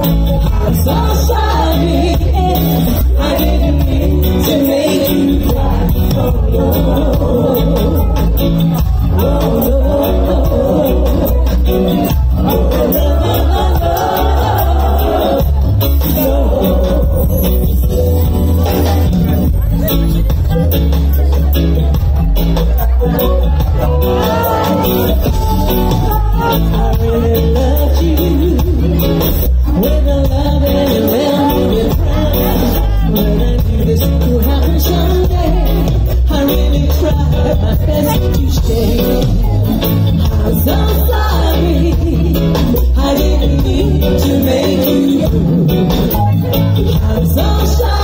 I'm so sorry, I didn't mean to make you cry. Oh, no. I really loved you with a love and around your pride. When I knew this could happen someday, I really tried my best to stay. I'm so sorry, I didn't mean to make you blue. I'm so sorry.